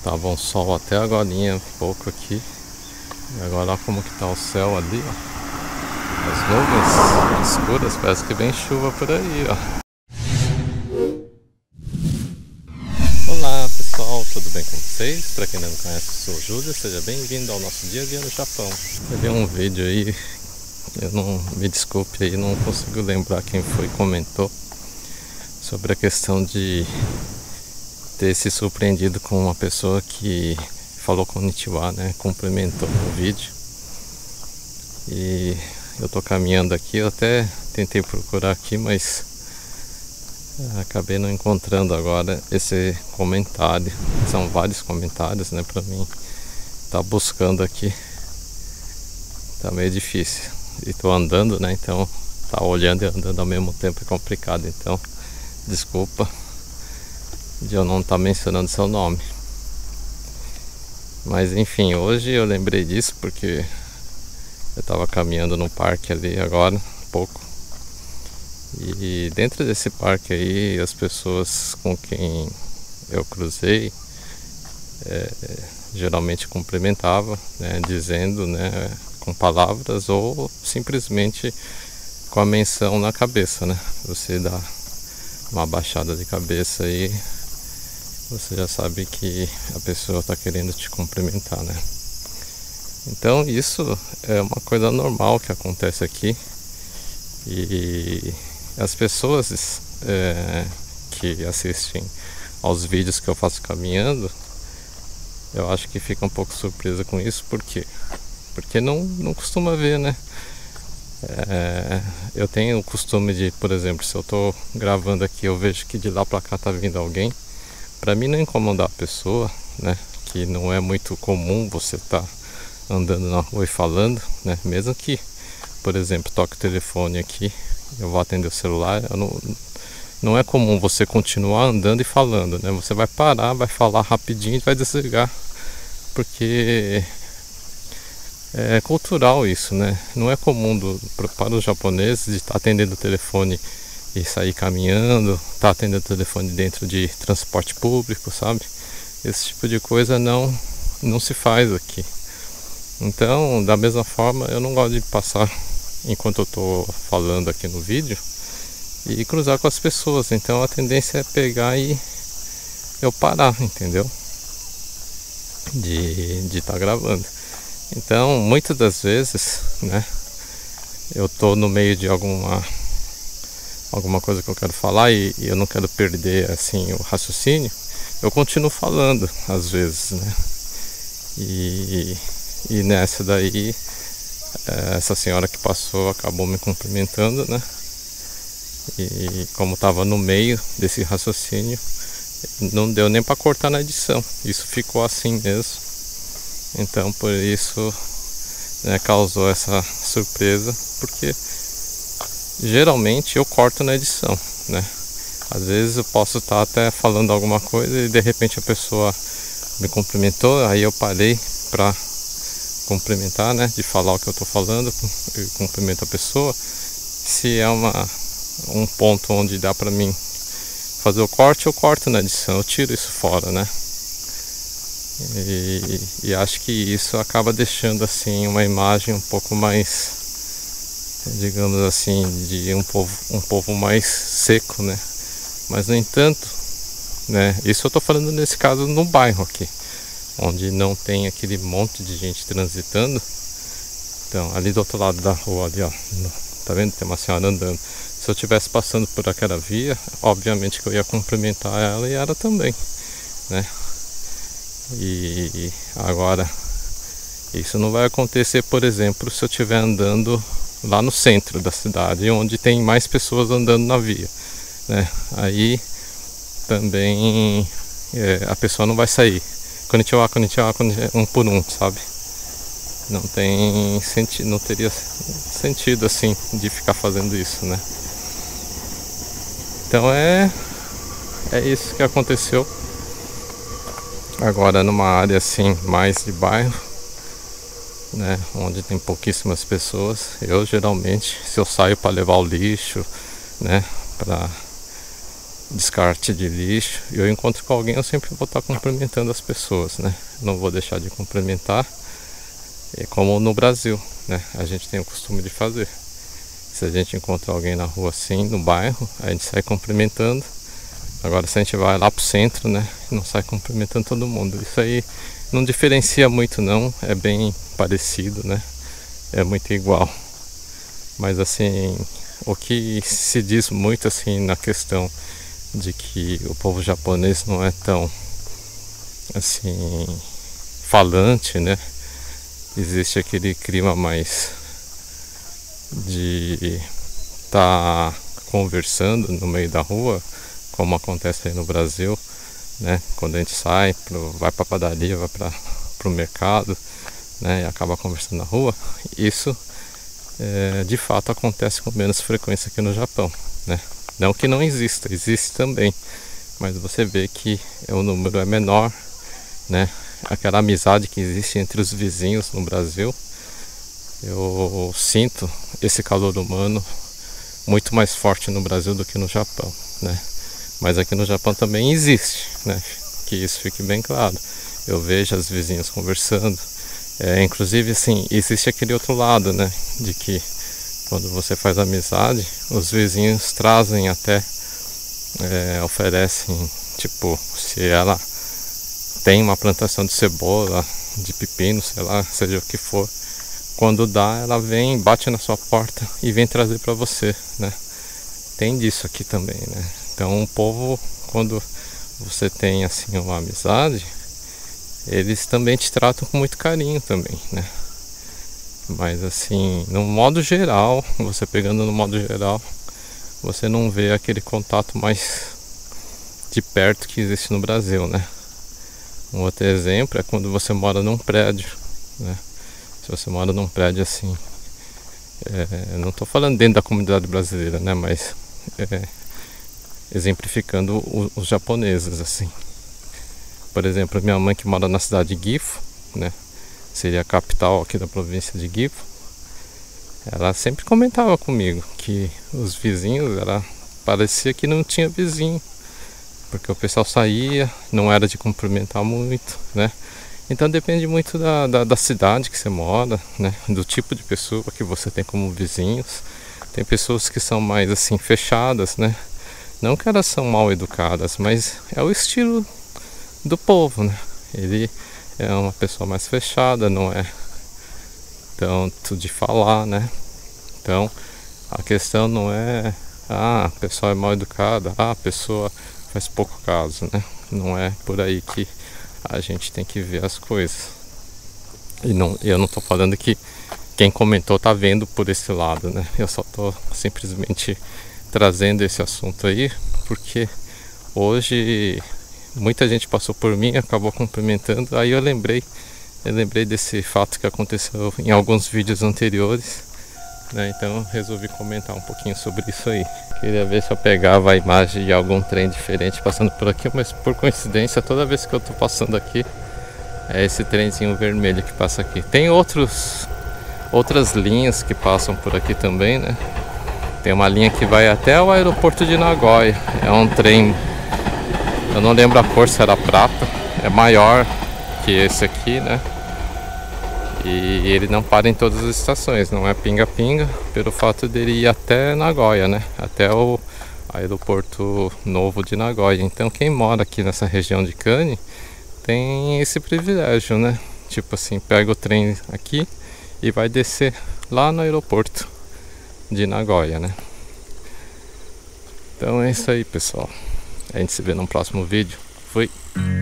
Tava um sol até agorinha, um pouco aqui. E agora olha como que tá o céu ali, ó. As nuvens escuras, parece que vem chuva por aí, ó. Olá pessoal, tudo bem com vocês? Para quem não me conhece, eu sou o Júlio, seja bem-vindo ao nosso dia a dia no Japão. Eu vi um vídeo aí, eu não me desculpe aí, não consigo lembrar quem foi que comentou sobre a questão de ter se surpreendido com uma pessoa que falou konnichiwa, né? Cumprimentou no vídeo. E eu tô caminhando aqui, eu até tentei procurar aqui, mas acabei não encontrando agora esse comentário. São vários comentários, né? Pra mim tá buscando aqui, tá meio difícil. E tô andando, né? Então tá olhando e andando ao mesmo tempo é complicado. Então desculpa de eu não estar mencionando seu nome. Mas enfim, hoje eu lembrei disso porque eu estava caminhando no parque ali agora, um pouco. E dentro desse parque aí, as pessoas com quem eu cruzei geralmente cumprimentavam, né, dizendo, né, com palavras ou simplesmente com a menção na cabeça, né? Você dá uma baixada de cabeça aí, você já sabe que a pessoa está querendo te cumprimentar, né? Então isso é uma coisa normal que acontece aqui. E as pessoas que assistem aos vídeos que eu faço caminhando, eu acho que fica um pouco surpresa com isso, porque não costuma ver, né? Eu tenho o costume de, por exemplo, se eu tô gravando aqui, eu vejo que de lá pra cá tá vindo alguém, pra mim não incomodar a pessoa, né? Que não é muito comum você tá andando na rua e falando, né? Mesmo que, por exemplo, toque o telefone aqui, eu vou atender o celular, não é comum você continuar andando e falando, né? Você vai parar, vai falar rapidinho e vai desligar, porque é cultural isso, né? Não é comum para os japoneses de estar atendendo o telefone e sair caminhando, estar atendendo o telefone dentro de transporte público, sabe? Esse tipo de coisa não se faz aqui. Então, da mesma forma, eu não gosto de passar enquanto eu tô falando aqui no vídeo e cruzar com as pessoas. Então a tendência é pegar e eu parar, entendeu? De estar gravando. Então, muitas das vezes, né, eu tô no meio de alguma coisa que eu quero falar e eu não quero perder assim o raciocínio, eu continuo falando às vezes, né? E nessa daí, essa senhora que passou acabou me cumprimentando, né? E como estava no meio desse raciocínio, não deu nem para cortar na edição. Isso ficou assim mesmo. Então por isso, né, causou essa surpresa, porque geralmente eu corto na edição, né? Às vezes eu posso estar até falando alguma coisa e de repente a pessoa me cumprimentou, aí eu parei para cumprimentar, né, de falar o que eu tô falando, eu cumprimento a pessoa. Se é um ponto onde dá pra mim fazer o corte, eu corto na edição, eu tiro isso fora, né? E acho que isso acaba deixando assim uma imagem um pouco mais, digamos assim, de um povo mais seco, né? Mas no entanto, né, isso eu tô falando nesse caso no bairro aqui, onde não tem aquele monte de gente transitando. Então, ali do outro lado da rua, ali, ó, tá vendo? Tem uma senhora andando. Se eu estivesse passando por aquela via, obviamente que eu ia cumprimentar ela e ela também, né? E agora, isso não vai acontecer, por exemplo, se eu estiver andando lá no centro da cidade, onde tem mais pessoas andando na via, né? Aí também a pessoa não vai sair konnichiwa, konnichiwa, um por um, sabe? Não tem sentido, não teria sentido assim de ficar fazendo isso, né? Então é isso que aconteceu. Agora numa área assim mais de bairro, né, onde tem pouquíssimas pessoas, eu geralmente, se eu saio para levar o lixo, né, para descarte de lixo, e eu encontro com alguém, eu sempre vou estar cumprimentando as pessoas, né? Não vou deixar de cumprimentar, como no Brasil, né? A gente tem o costume de fazer. Se a gente encontra alguém na rua assim, no bairro, a gente sai cumprimentando. Agora se a gente vai lá pro centro, né, não sai cumprimentando todo mundo. Isso aí não diferencia muito não, é bem parecido, né? É muito igual. Mas assim, o que se diz muito assim na questão de que o povo japonês não é tão assim falante, né? Existe aquele clima mais de estar conversando no meio da rua, como acontece aí no Brasil, né? Quando a gente sai, vai para a padaria, vai para o mercado, né? E acaba conversando na rua. Isso de fato acontece com menos frequência aqui no Japão, né? Não que não exista, existe também, mas você vê que o número é menor, né? Aquela amizade que existe entre os vizinhos no Brasil, eu sinto esse calor humano muito mais forte no Brasil do que no Japão, né? Mas aqui no Japão também existe, né? Que isso fique bem claro. Eu vejo as vizinhas conversando. Inclusive, assim, existe aquele outro lado, né? De que quando você faz amizade, os vizinhos trazem até, oferecem, tipo, se ela tem uma plantação de cebola, de pepino, sei lá, seja o que for, quando dá, ela vem, bate na sua porta e vem trazer para você, né? Tem disso aqui também, né? Então o povo, quando você tem assim uma amizade, eles também te tratam com muito carinho também, né? Mas assim, no modo geral, você pegando no modo geral, você não vê aquele contato mais de perto que existe no Brasil, né? Um outro exemplo é quando você mora num prédio, né? Se você mora num prédio assim, não estou falando dentro da comunidade brasileira, né? Mas exemplificando os japoneses, assim. Por exemplo, minha mãe que mora na cidade de Gifu, né? Seria a capital aqui da província de Gifu. Ela sempre comentava comigo que os vizinhos, parecia que não tinha vizinho, porque o pessoal saía, não era de cumprimentar muito, né? Então depende muito da cidade que você mora, né? Do tipo de pessoa que você tem como vizinhos. Tem pessoas que são mais assim fechadas, né? Não que elas são mal educadas, mas é o estilo do povo, né? Ele é uma pessoa mais fechada, não é tanto de falar, né? Então a questão não é a pessoa é mal educada, a pessoa faz pouco caso, né? Não é por aí que a gente tem que ver as coisas. E eu não estou falando que quem comentou tá vendo por esse lado, né? Eu só estou simplesmente trazendo esse assunto aí porque hoje muita gente passou por mim, acabou cumprimentando. Aí eu lembrei desse fato que aconteceu em alguns vídeos anteriores, né? Então eu resolvi comentar um pouquinho sobre isso aí. Queria ver se eu pegava a imagem de algum trem diferente passando por aqui, mas por coincidência toda vez que eu tô passando aqui é esse trenzinho vermelho que passa aqui. Tem outras linhas que passam por aqui também, né? Tem uma linha que vai até o aeroporto de Nagoya. É um trem, eu não lembro a cor, se era prata. É maior que esse aqui, né? E ele não para em todas as estações, não é pinga-pinga, pelo fato dele ir até Nagoya, né? Até o aeroporto novo de Nagoya. Então quem mora aqui nessa região de Kane tem esse privilégio, né? Tipo assim, pega o trem aqui e vai descer lá no aeroporto de Nagoya, né? Então é isso aí, pessoal. A gente se vê no próximo vídeo. Fui!